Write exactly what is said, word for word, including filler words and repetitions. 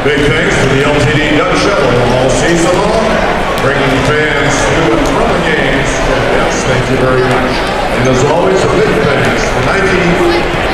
Big thanks to the L T D Dutch Shuttle all season long, bringing fans to and from the games. Yes, thank you very much. And as always, a big thanks to Nike,